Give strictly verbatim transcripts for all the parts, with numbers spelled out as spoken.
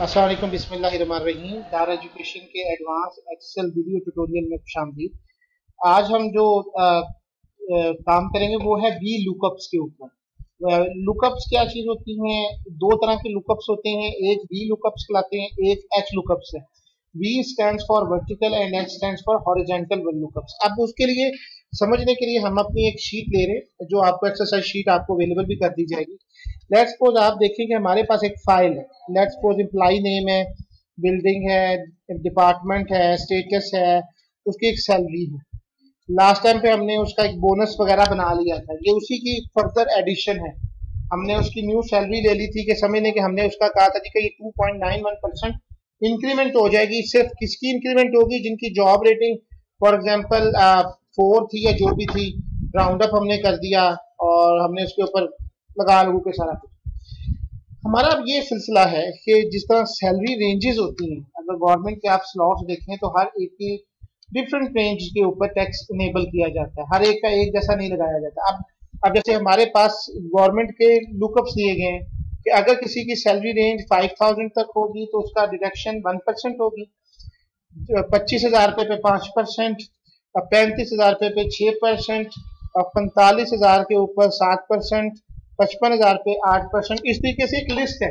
अस्सलाम वालेकुम बिस्मिल्लाहिर्रहमानिर्रहीम। दार एजुकेशन के एडवांस एक्सेल वीडियो ट्यूटोरियल में खुशामदीद। आज हम जो अ, अ, काम करेंगे वो है वी लुकअप्स के ऊपर। लुकअप्स क्या चीज होती हैं? दो तरह के लुकअप्स होते हैं, एक वी लुकअप्स कहलाते हैं, एक एच लुकअप्स है। V stands for vertical and H stands for horizontal lookups. अब उसके लिए समझने के लिए हम अपनी एक शीट ले रहे हैं, जो आपको एक्सरसाइज शीट आपको अवेलेबल भी कर दी जाएगी। लेट्स सपोज आप देखें कि हमारे पास एक फाइल है। लेट्स सपोज एम्प्लॉय नेम है, बिल्डिंग है, डिपार्टमेंट है, स्टेटस है, उसकी एक सैलरी है। लास्ट टाइम पे हमने उसका एक बोनस वगैरह बना लिया था, ये उसी की फर्दर एडिशन है। हमने उसकी न्यू सैलरी ले ली थी कि समझने कि हमने उसका कहा था कि ये two point nine one percent increment हो जाएगी। सिर्फ किसकी इंक्रीमेंट होगी? जिनकी job rating for example four थी या जो भी थी, राउंड अप हमने कर दिया और हमने उसके ऊपर लगा लगू के सारा कुछ। हमारा अब ये सिलसिला है कि जिस तरह सैलरी रेंजेस होती हैं, अगर गवर्नमेंट के आप स्लॉट्स देखें तो हर एक की डिफरेंट रेंज के ऊपर टैक्स इनेबल किया जाता है, हर एक का एक जैसा नहीं लगाया जाता। अब अब जैसे हमारे पास गवर्नमेंट के लुकअप्स दिए गए हैं कि अगर किसी की सैलरी रेंज फाइव थाउजेंड तक होगी तो उसका डिडक्शन वन परसेंट होगी, पच्चीस हजार रुपये पे पाँच परसेंट, पैंतीस हजार रुपये पे छः परसेंट, और पैंतालीस हजार के ऊपर सात परसेंट, पचपन हजार पे आठ परसेंट। इस तरीके से एक लिस्ट है।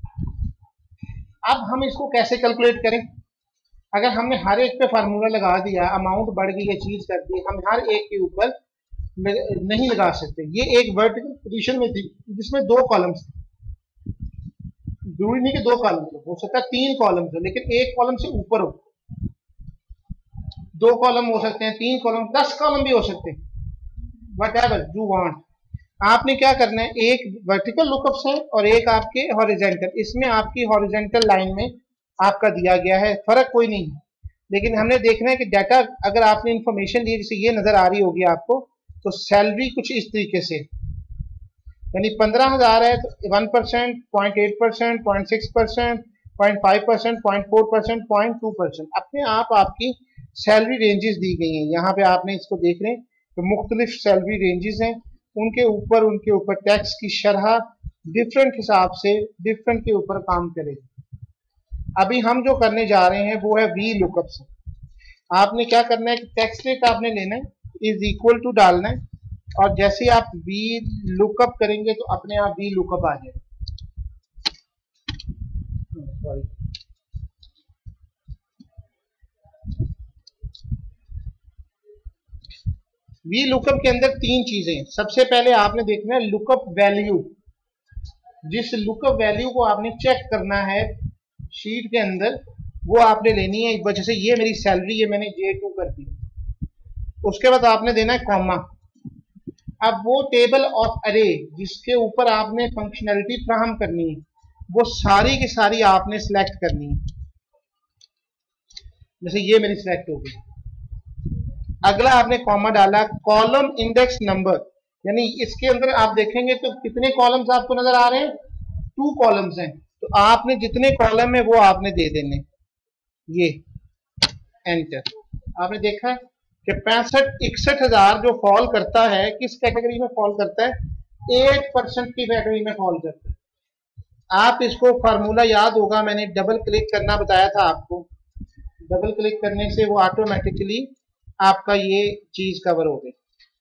अब हम इसको कैसे कैलकुलेट करें? अगर हमने हर एक पे फार्मूला लगा दिया, अमाउंट बढ़ गई, ये चीज कर दी, हम हर एक के ऊपर नहीं लगा सकते। ये एक वर्टिकल पोजीशन में थी जिसमें दो कॉलम्स थे। जरूरी नहीं कि दो कॉलम हो, हो सकता है तीन कॉलम हो, लेकिन एक कॉलम से ऊपर हो। दो कॉलम हो सकते हैं, तीन कॉलम, दस कॉलम भी हो सकते हैं, वट एवर यू वांट। आपने क्या करना है, एक वर्टिकल लुकअप्स है और एक आपके हॉरिजॉन्टल। इसमें आपकी हॉरिजॉन्टल लाइन में आपका दिया गया है, फर्क कोई नहीं है। लेकिन हमने देखना है कि डाटा, अगर आपने इंफॉर्मेशन दी जैसे ये नजर आ रही होगी आपको, तो सैलरी कुछ इस तरीके से, यानी पंद्रह हजार है तो one percent, point eight percent, point six percent, point five percent, point four percent, point two percent. अपने आप आपकी सैलरी रेंजेस दी गई हैं। यहाँ पे आपने इसको देख रहे हैं तो मुख्तलिफ सैलरी रेंजेस हैं, उनके ऊपर उनके ऊपर टैक्स की शरह डिफरेंट हिसाब से डिफरेंट के ऊपर काम करेगी। अभी हम जो करने जा रहे हैं वो है वी लुकअप्स। आपने क्या करना है कि टैक्स रेट आपने लेना है, इज इक्वल टू डालना है, और जैसे ही आप वी लुकअप करेंगे तो अपने आप वी लुकअप आ जाएगा। सॉरी, वी लुकअप के अंदर तीन चीजें हैं। सबसे पहले आपने देखना है लुकअप वैल्यू। जिस लुकअप वैल्यू को आपने चेक करना है शीट के अंदर, वो आपने लेनी है। वजह से ये मेरी सैलरी है, मैंने जे टू कर दी। उसके बाद आपने देना है कॉमा। अब वो टेबल ऑफ अरे जिसके ऊपर आपने फंक्शनैलिटी फ्राहम करनी है, वो सारी की सारी आपने सिलेक्ट करनी है। जैसे ये मेरी सिलेक्ट हो गई। अगला आपने कॉमा डाला, कॉलम इंडेक्स नंबर, यानी इसके अंदर आप देखेंगे तो कितने कॉलम्स आपको नजर आ रहे हैं? टू कॉलम्स हैं, तो आपने जितने कॉलम है वो आपने दे देने। ये एंटर। आपने देखा है कि पैंसठ इकसठ हजार जो फॉल करता है, किस कैटेगरी में फॉल करता है? एट परसेंट की कैटेगरी में फॉल करता है। आप इसको फार्मूला याद होगा, मैंने डबल क्लिक करना बताया था आपको। डबल क्लिक करने से वो ऑटोमेटिकली आपका ये चीज कवर हो गई।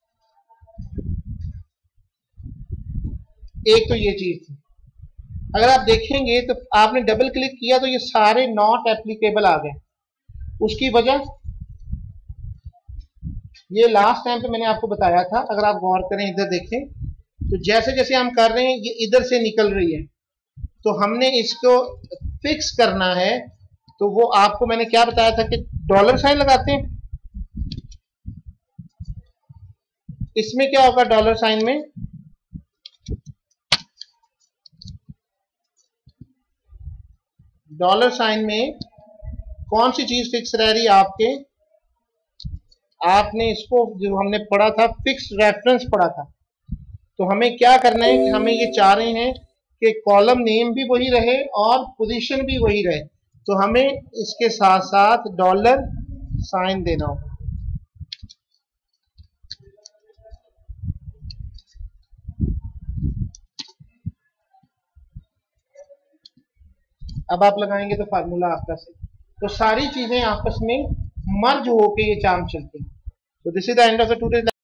एक तो ये चीज थी। अगर आप देखेंगे तो आपने डबल क्लिक किया तो ये सारे नॉट एप्लीकेबल आ गए। उसकी वजह ये लास्ट टाइम पे मैंने आपको बताया था, अगर आप गौर करें इधर देखें तो जैसे जैसे हम कर रहे हैं ये इधर से निकल रही है, तो हमने इसको फिक्स करना है। तो वो आपको मैंने क्या बताया था कि डॉलर साइन लगाते हैं। इसमें क्या होगा? डॉलर साइन में डॉलर साइन में कौन सी चीज फिक्स रह रही है आपके? आपने इसको जो हमने पढ़ा था फिक्स रेफरेंस पढ़ा था। तो हमें क्या करना है कि हमें ये चाह रहे हैं कि कॉलम नेम भी वही रहे और पोजीशन भी वही रहे, तो हमें इसके साथ साथ डॉलर साइन देना होगा। अब आप लगाएंगे तो फार्मूला आपका सही। तो सारी चीजें आपस में मर्ज होके ये चार्म चलती हैं। तो this is the end of the today